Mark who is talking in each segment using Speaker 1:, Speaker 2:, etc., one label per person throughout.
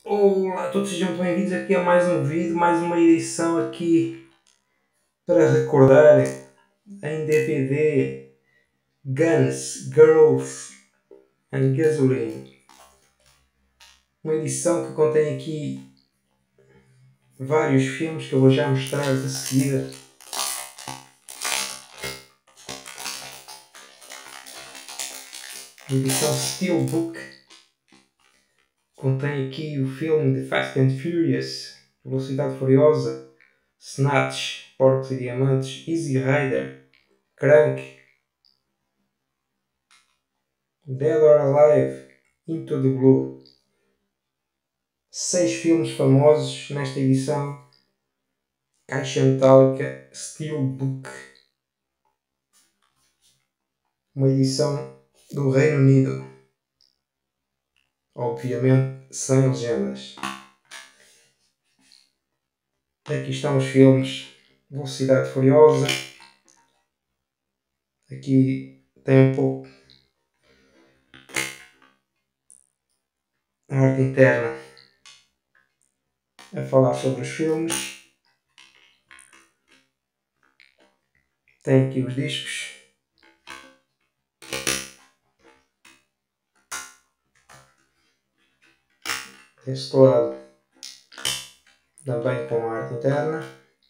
Speaker 1: Olá, todos sejam bem-vindos aqui a mais um vídeo, mais uma edição aqui para recordar em DVD Guns, Girls and Gasoline. Uma edição que contém aqui vários filmes que eu vou já mostrar de seguida. Edição Steelbook. Contém aqui o filme de Fast and Furious, Velocidade Furiosa, Snatch, Porcos e Diamantes, Easy Rider, Crank, Dead or Alive, Into the Blue. 6 filmes famosos nesta edição. Caixa metálica Steelbook. Uma edição do Reino Unido. Obviamente sem legendas. Aqui estão os filmes. Velocidade Furiosa. Aqui tem um pouco a arte interna a falar sobre os filmes. Tem aqui os discos. Este lado também com a arte interna.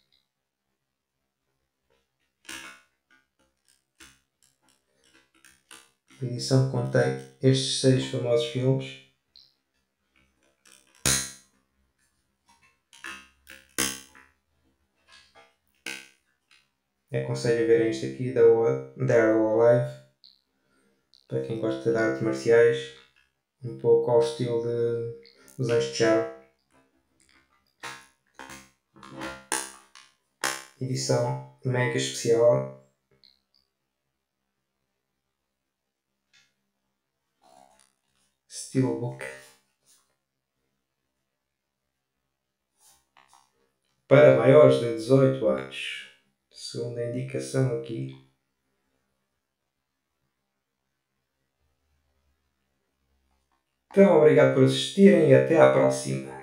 Speaker 1: A edição contém estes 6 famosos filmes. Aconselho a verem este aqui, Dead or Alive, para quem gosta de artes marciais, um pouco ao estilo dos Anjos de Charme. Edição mega especial. Steelbook. Para maiores de 18 anos. Segunda indicação aqui. Então, obrigado por assistirem e até à próxima.